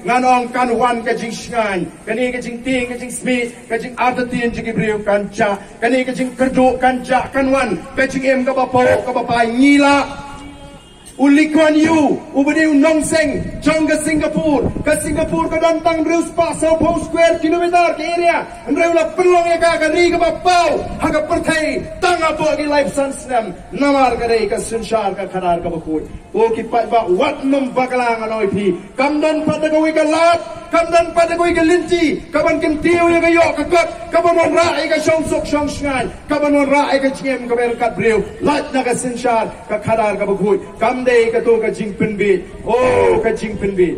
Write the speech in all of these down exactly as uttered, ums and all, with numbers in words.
nganong kanwan ka jing shngan kani ka jing ting ka jing smith ka jing atatin jing ibriu kancha kani ka jing kerdu kancha kanwan ka jing em ka bapo ka bapai ngila Uli Kuan Yew ubadiu nong seng jong ke Singapura ke Singapura ke dantang reus pa Sao Paulo square kilometer ke area andreu la perlong ya ka ri ka bapau haga perthai tang apa ki life sansnam namar ka dei ka sunshar ka kharar ka bakut o ki pat ba wat nom bakalang anoi phi kamdan patagoi ka lat kamdan patagoi ka linti kaban kin tiu ya ka yo ka kat kaban on rai ka shong sok shong shngan kaban on rai ka chiem ka ber kat breu lat na ka sunshar ka kharar ka bakut kam ka to ka jing pinbi oh ka jing pinbi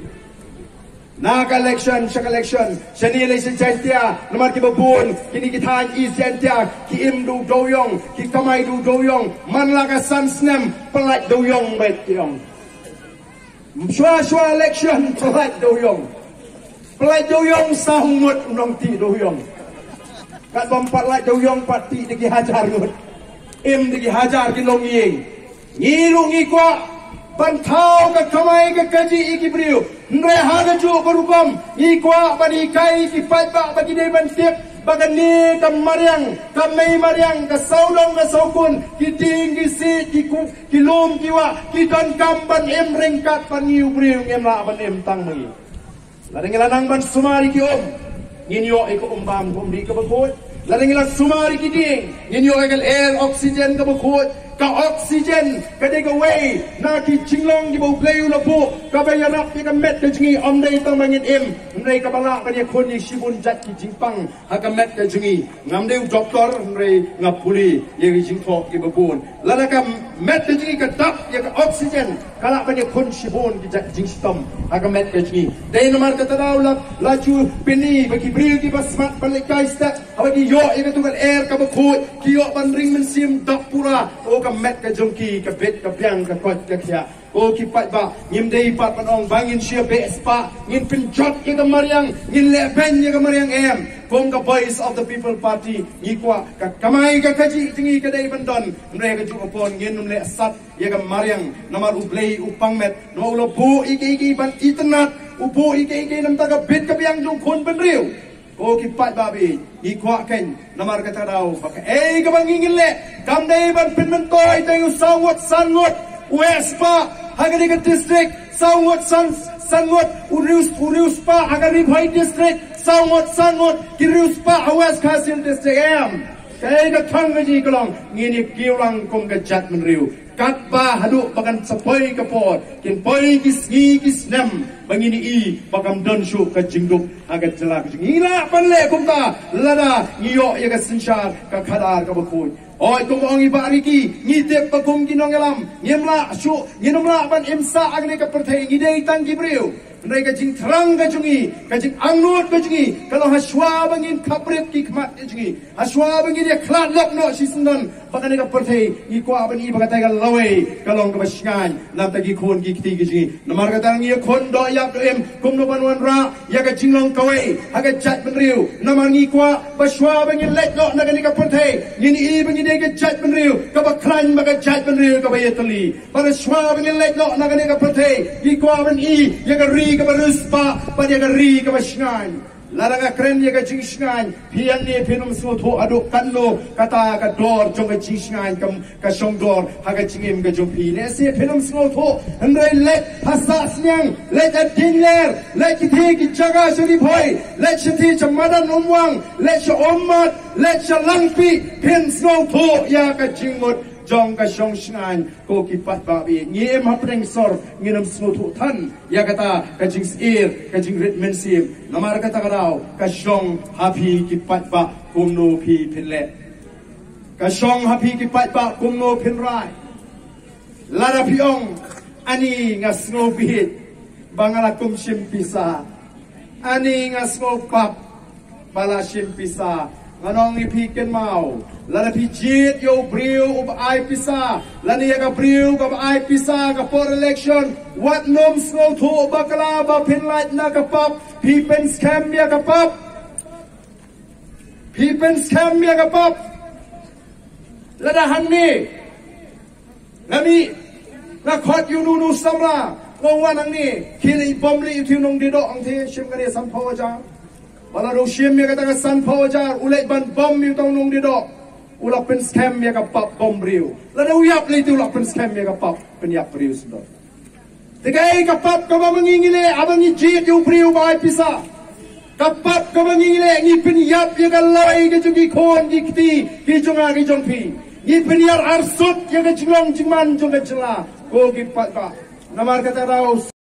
na ka election sha election shani election chantia namar ki babun kini ki than i chantia ki im du do yong ki kamai du do yong man la ka san snem plat do yong bet yong shwa shwa election plat do yong plat do yong sahung mut nong ti do yong kat bom plat do yong pat ti ki hajar mut im ki hajar ki long ying ngilu ngi kwa bantau ka kamai ka kaji iki briu ndre haga ju korupam ikwa bani kai ki paiba bagi dei ban tip bagani ka mariang ka mei mariang ka saudong ka saukun ki ting ki si ki ku ki lum ki wa ki don kam ban em rengkat ban niu briu ngem la ban em tang mai la deng la nang ban sumari ki om ngin yo e ko umbam kom di ka bakut la deng la sumari ki ding ngin yo e kal air oxygen ka bakut ka oxygen ka de ka way na ki chinglong di bo play la po ka ba ya rap ka met ka jingi om dei tang mangin em ndai ka bala ka ni khon ni shibun jat ki jingpang ha ka met ka jingi ngam deu doktor ndai ngapuli ye ki jingtho ki babun la na ka met ka jingi ka tap ye ka oxygen kala ka ni khon shibun ki jat jing stom ha ka met ka jingi dei no mar ka tadaw la la chu pini ba ki bril ki basmat balikai sta ha ki yo ye ka tu kan air ka ba khu ki yo ban ring men sim dak pura o ka met ka jongki ka bet ka piang ka kot ka kya o ki pat ba ngim dei pat panong bangin sia be spa ngin pin jot ye ka mariang ngin le ben ye ka mariang em kong ka voice of the people party ngi kwa ka kamai ka kaji tingi ka dei bandon mre ka ju opon ngin num le sat ye ka mariang namar ublei upang met no lo bu iki iki ban itnat ubu iki iki nam ta ka bet ka piang jong khon ban riu o ki pat babi i kwa ken namar ka tadaw baka ei ka bangingin le kam dei ban pin men toy tayo sawat sangot west pa hagari ka district sawat san sangot urius urius pa hagari bhai district sawat sangot kirius pa west kasil district am kay ka thang ji kolong ngini kiwlang kong ka jat men riu kat ba hadu bagan sapoy ka pot kin poy kis ngi kis nem bangini i bagam don shu ka jingduk agat jala ka ngila panle kum ta lada ngiyo ya ka sinshar ka khadar ka bakoi oi kum ong ibari ki ngi te pakum ki nongelam ngimla shu nginomla ban imsa agne ka perthai ngi dei tang ki briu ndai ka jing thrang ka jungi ka jing angnut ka jungi kalau haswa bangin khaprep ki khmat ka jungi haswa bangin ya khlat lop no sisndon bakane ka perthai i kwa ban i bagatai ka lawe kalong ka basngan nam ta gi khon gi kti gi jungi namar ka tang ye khon do yak do em kum no ban wan ra ya ka jinglong ka we ha ka chat ban riu namar ngi kwa baswa bangin let no na ka perthai ngin i bangin de ka chat ban riu ka ba khran ba ka chat ban riu ka ba yetali ba swa bangin let no na ka perthai i kwa ban i ya ka ri ka baruspa pa dia ka ri ka basngan laranga kren dia ka jingsngan pian ni pinum so tho adu kanno kata ka dor jong ka jingsngan kam ka song dor ha ka jingim ka jong pi ne se pinum so tho andrai let hasa snyang let a dingler let ki thi ki jaga suri bhoi let chi chamadan umwang let cha ommat let cha langpi pin so tho ya ka jingmut jong ka shong shngan ko ki pat ba bi ngiem ha preng sor nginam sno thu than ya kata ka jing ir ka jing rit men sim namar kata karau ka shong happy ki pat ba kum no phi phin le ka shong happy ki pat ba kum no phin rai lara piong ani ngas ngo bihit bangala kum sim pisa ani ngas ngo pap bala sim pisa nganong ipiken mau lana pijit yo briu ub ai pisa lana ya ka briu ka ai pisa ka for election what nom snow to bakala ba pinlight na ka pop pipen scam ya ka pop pipen scam ya ka pop lana hanni nami na khot yu nu nu samra ngwan ang ni kili bom li itu nong dido ang the sim kani san pho ja wala ro sim ya kata san pho ja ulai ban bom yu tong nong dido ulap pen scam ya ka pap bom riu la da uyap li tu ulap pen scam ya ka pap pen yap riu sdo tigai ka pap ka mangingile abang ni jit yu riu bai pisa kapap ka mangingile ni pen yap ya ka lai ke jugi khon di kti ki jonga ki jong pi ni pen yar arsut ya ka jinglong jingman jong ka chla ko ki pat ka namar kata raus